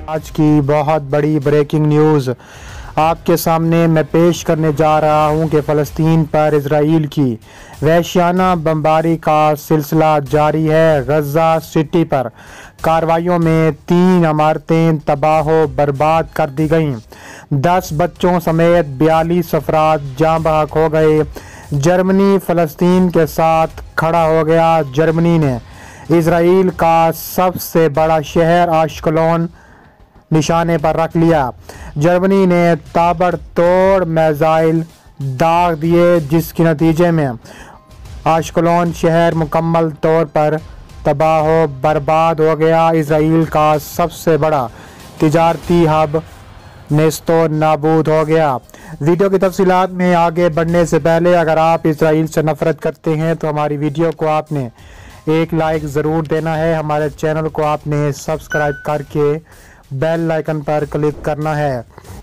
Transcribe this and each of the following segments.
آج کی بہت بڑی بریکنگ نیوز آپ کے سامنے میں پیش کرنے جا رہا ہوں کہ فلسطین پر اسرائیل کی وحشیانہ بمباری کا سلسلہ جاری ہے۔ غزہ سٹی پر کارروائیوں میں 3 عمارتیں تباہ و برباد کر دی گئیں، 10 بچوں سمیت 42 افراد جاں بحق ہو گئے۔ جرمنی فلسطین کے ساتھ کھڑا ہو گیا۔ جرمنی نے اسرائیل کا سب سے بڑا شہر اشکلون نشانے پر رکھ لیا۔ جرمنی نے تابڑ توڑ میزائل داغ دیے، جس کے نتیجے میں اشکلون شہر مکمل طور پر تباہ و برباد ہو گیا۔ اسرائیل کا سب سے بڑا تجارتی ہب نیست و نابود ہو گیا۔ ویڈیو کی تفصیلات میں آگے بڑھنے سے پہلے اگر آپ اسرائیل سے نفرت کرتے ہیں تو ہماری ویڈیو کو آپ نے ایک لائک ضرور دینا ہے۔ ہمارے چینل کو آپ نے سبسکرائب کر کے بیل آئیکن پر کلک کرنا ہے۔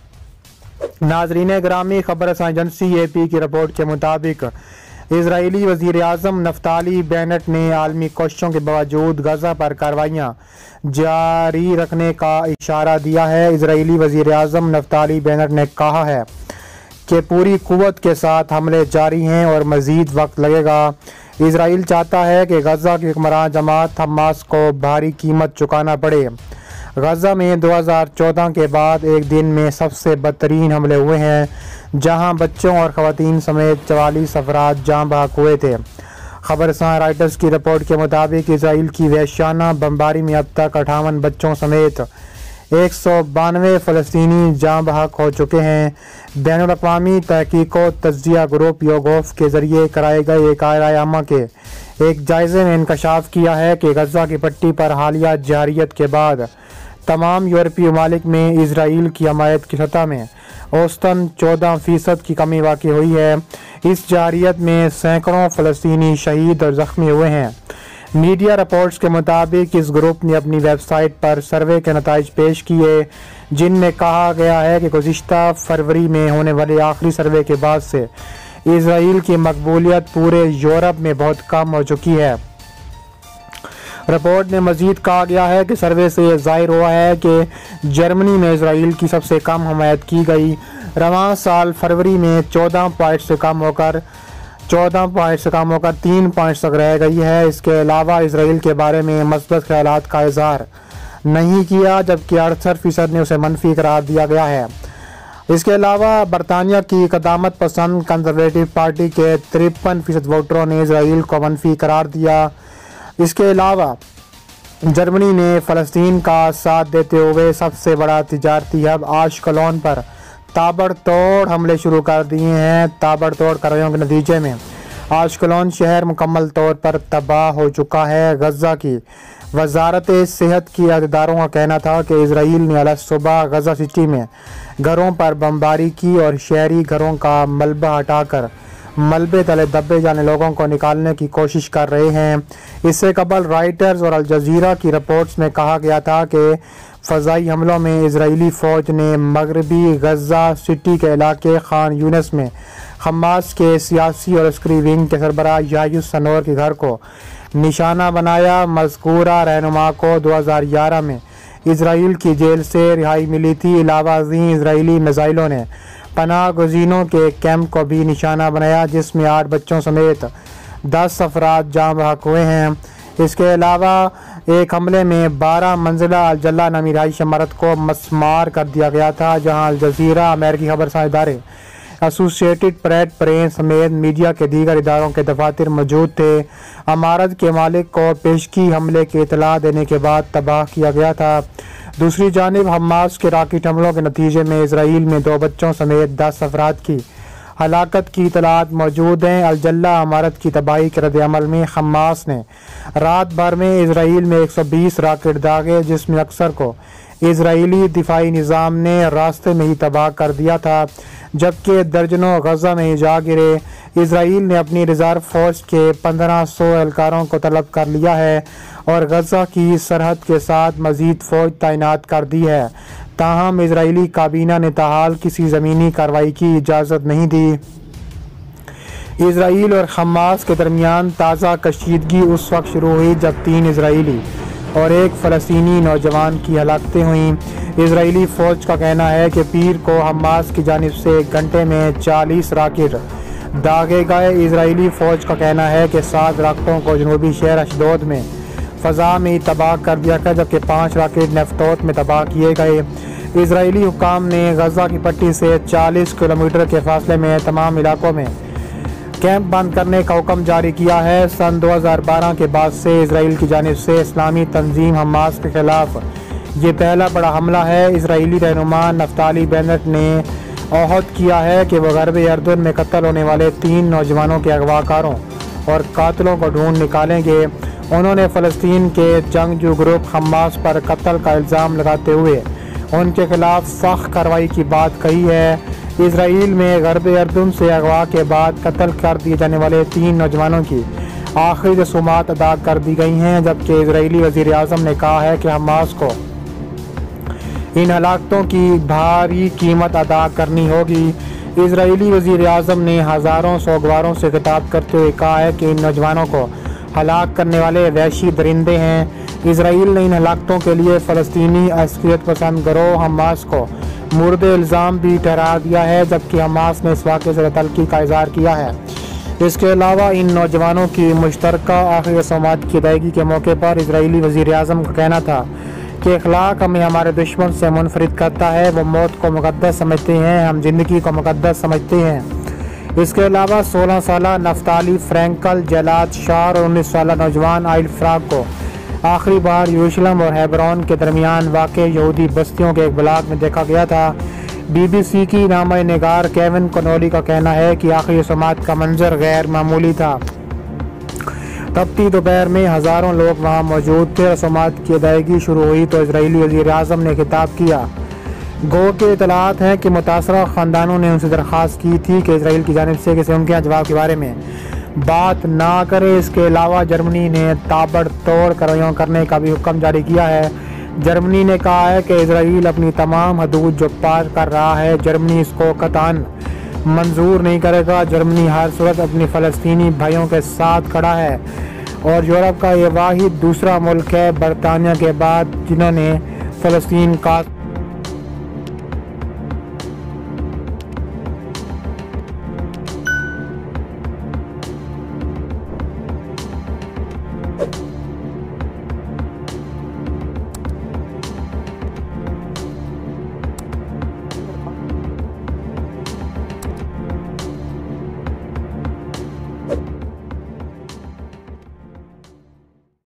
ناظرین گرامی، خبر رساں ایجنسی AP کی رپورٹ کے مطابق اسرائیلی وزیر اعظم نفتالی بینٹ نے عالمی کوششوں کے باوجود غزہ پر کارروائیاں جاری رکھنے کا اشارہ دیا ہے۔ اسرائیلی وزیر اعظم نفتالی بینٹ نے کہا ہے کہ پوری قوت کے ساتھ حملے جاری ہیں اور مزید وقت لگے گا۔ اسرائیل چاہتا ہے کہ غزہ کی حکمران جماعت حماس کو بھاری قیمت چکانا پڑے۔ غزہ میں 2014 کے بعد ایک دن میں سب سے بدترین حملے ہوئے ہیں، جہاں بچوں اور خواتین سمیت 44 افراد جاں بحق ہوئے تھے۔ خبر رساں رائٹرز کی رپورٹ کے مطابق اسرائیل کی وحشیانہ بمباری میں اب تک 58 بچوں سمیت 192 فلسطینی جاں بحق ہو چکے ہیں۔ بین الاقوامی تحقیق و تجزیہ گروپ یوگوف کے ذریعے کرائے گئے ایک رائے عامہ کے ایک جائزے میں انکشاف کیا ہے کہ غزہ کی پٹی پر حالیہ جارحیت کے بعد تمام یورپی ممالک میں اسرائیل کی حمایت کی سطح میں اوسطاً 14% کی کمی واقع ہوئی ہے۔ اس جارحیت میں سینکڑوں فلسطینی شہید اور زخمی ہوئے ہیں۔ میڈیا رپورٹس کے مطابق اس گروپ نے اپنی ویب سائٹ پر سروے کے نتائج پیش کیے، جن میں کہا گیا ہے کہ گزشتہ فروری میں ہونے والے آخری سروے کے بعد سے اسرائیل کی مقبولیت پورے یورپ میں بہت کم ہو چکی ہے۔ رپورٹ میں مزید کہا گیا ہے کہ سروے سے یہ ظاہر ہوا ہے کہ جرمنی میں اسرائیل کی سب سے کم حمایت کی گئی۔ رواں سال فروری میں 14 پوائنٹ سے کم ہو کر 3 پوائنٹ تک رہ گئی ہے۔ اس کے علاوہ اسرائیل کے بارے میں مثبت خیالات کا اظہار نہیں کیا، جبکہ 68% نے اسے منفی قرار دیا گیا ہے۔ اس کے علاوہ برطانیہ کی قدامت پسند کنزرویٹو پارٹی کے 53% ووٹروں نے اسرائیل کو منفی قرار دیا۔ اس کے علاوہ جرمنی نے فلسطین کا ساتھ دیتے ہوئے سب سے بڑا تجارتی ہب اشکلون پر تابڑ توڑ حملے شروع کر دیے ہیں۔ تابڑ توڑ کارروائیوں کے نتیجے میں اشکلون شہر مکمل طور پر تباہ ہو چکا ہے۔ غزہ کی وزارت صحت کی عہدیداروں کا کہنا تھا کہ اسرائیل نے صبح غزہ سٹی میں گھروں پر بمباری کی اور شہری گھروں کا ملبہ ہٹا کر ملبے تلے دبے جانے لوگوں کو نکالنے کی کوشش کر رہے ہیں۔ اس سے قبل رائٹرز اور الجزیرہ کی رپورٹس میں کہا گیا تھا کہ فضائی حملوں میں اسرائیلی فوج نے مغربی غزہ سٹی کے علاقے خان یونس میں حماس کے سیاسی اور عسکری ونگ کے سربراہ یحییٰ سنوار کے گھر کو نشانہ بنایا۔ مذکورہ رہنما کو 2011 میں اسرائیل کی جیل سے رہائی ملی تھی۔ علاوہ ازیں اسرائیلی میزائلوں نے پناہ گزینوں کے کیمپ کو بھی نشانہ بنایا، جس میں 8 بچوں سمیت 10 افراد جاں بحق ہوئے ہیں۔ اس کے علاوہ ایک حملے میں 12 منزلہ الجلہ نامی رہائشی عمارت کو مسمار کر دیا گیا تھا، جہاں الجزیرہ، امریکی خبر رساں ادارے ایسوسیٹڈ پریس سمیت میڈیا کے دیگر اداروں کے دفاتر موجود تھے۔ عمارت کے مالک کو پیشگی حملے کی اطلاع دینے کے بعد تباہ کیا گیا تھا۔ دوسری جانب حماس کے راکٹ حملوں کے نتیجے میں اسرائیل میں 2 بچوں سمیت 10 افراد کی ہلاکت کی اطلاعات موجود ہیں۔ الجلہ عمارت کی تباہی کے رد عمل میں حماس نے رات بھر میں اسرائیل میں 120 راکٹ داغے، جس میں اکثر کو اسرائیلی دفاعی نظام نے راستے میں ہی تباہ کر دیا تھا، جبکہ درجنوں غزہ میں ہی جا گرے۔ اسرائیل نے اپنی ریزرو فورس کے 1500 اہلکاروں کو طلب کر لیا ہے اور غزہ کی سرحد کے ساتھ مزید فوج تعینات کر دی ہے، تاہم اسرائیلی کابینہ نے تاحال کسی زمینی کارروائی کی اجازت نہیں دی۔ اسرائیل اور حماس کے درمیان تازہ کشیدگی اس وقت شروع ہوئی جب 3 اسرائیلی اور 1 فلسطینی نوجوان کی ہلاکتیں ہوئیں۔ اسرائیلی فوج کا کہنا ہے کہ پیر کو حماس کی جانب سے 1 گھنٹے میں 40 راکٹ داغے گئے۔ اسرائیلی فوج کا کہنا ہے کہ 7 راکٹوں کو جنوبی شہر اشدود میں فضا میں تباہ کر دیا گیا، جبکہ 5 راکٹ نفتوت میں تباہ کیے گئے۔ اسرائیلی حکام نے غزہ کی پٹی سے 40 کلومیٹر کے فاصلے میں تمام علاقوں میں کیمپ بند کرنے کا حکم جاری کیا ہے۔ سن 2012 کے بعد سے اسرائیل کی جانب سے اسلامی تنظیم حماس کے خلاف یہ پہلا بڑا حملہ ہے۔ اسرائیلی رہنما نفتالی بینٹ نے عہد کیا ہے کہ وہ غربی اردن میں قتل ہونے والے 3 نوجوانوں کے اغوا کاروں اور قاتلوں کو ڈھونڈ نکالیں گے۔ انہوں نے فلسطین کے جنگجو گروپ حماس پر قتل کا الزام لگاتے ہوئے ان کے خلاف سخت کارروائی کی بات کہی ہے۔ اسرائیل میں غربی اردن سے اغوا کے بعد قتل کر دیے جانے والے 3 نوجوانوں کی آخری رسومات ادا کر دی گئی ہیں، جبکہ اسرائیلی وزیر اعظم نے کہا ہے کہ حماس کو ان ہلاکتوں کی بھاری قیمت ادا کرنی ہوگی۔ اسرائیلی وزیر اعظم نے ہزاروں سوگواروں سے خطاب کرتے ہوئے کہا ہے کہ ان نوجوانوں کو ہلاک کرنے والے وحشی درندے ہیں۔ اسرائیل نے ان ہلاکتوں کے لیے فلسطینی عسکریت پسند گروہ حماس کو مورد الزام بھی ٹھہرا دیا ہے، جبکہ حماس نے اس واقعے سے تلخی کا اظہار کیا ہے۔ اس کے علاوہ ان نوجوانوں کی مشترکہ آخری رسومات کی ادائیگی کے موقع پر اسرائیلی وزیر اعظم کا کہنا تھا کہ اخلاق ہمیں ہمارے دشمن سے منفرد کرتا ہے۔ وہ موت کو مقدس سمجھتے ہیں، ہم زندگی کو مقدس سمجھتے ہیں۔ اس کے علاوہ 16 سالہ نفتالی فرینکل جیلاد شار اور 19 سالہ نوجوان آئل فراق کو آخری بار یروشلم اور ہیبرون کے درمیان واقع یہودی بستیوں کے ایک بلاک میں دیکھا گیا تھا۔ بی بی سی کی نامہ نگار کیون کنولی کا کہنا ہے کہ آخری رسومات کا منظر غیر معمولی تھا۔ تپتی دوپہر میں ہزاروں لوگ وہاں موجود تھے۔ رسومات کی ادائیگی شروع ہوئی تو اسرائیلی وزیر اعظم نے خطاب کیا۔ گو کے اطلاعات ہیں کہ متاثرہ خاندانوں نے ان سے درخواست کی تھی کہ اسرائیل کی جانب سے کسی ممکنہ جواب کے بارے میں بات نہ کرے۔ اس کے علاوہ جرمنی نے تابڑ توڑ کارروائیاں کرنے کا بھی حکم جاری کیا ہے۔ جرمنی نے کہا ہے کہ اسرائیل اپنی تمام حدود جو پار کر رہا ہے، جرمنی اس کو قطعاً منظور نہیں کرے گا۔ جرمنی ہر صورت اپنی فلسطینی بھائیوں کے ساتھ کھڑا ہے اور یورپ کا یہ واحد دوسرا ملک ہے برطانیہ کے بعد جنہوں نے فلسطین کا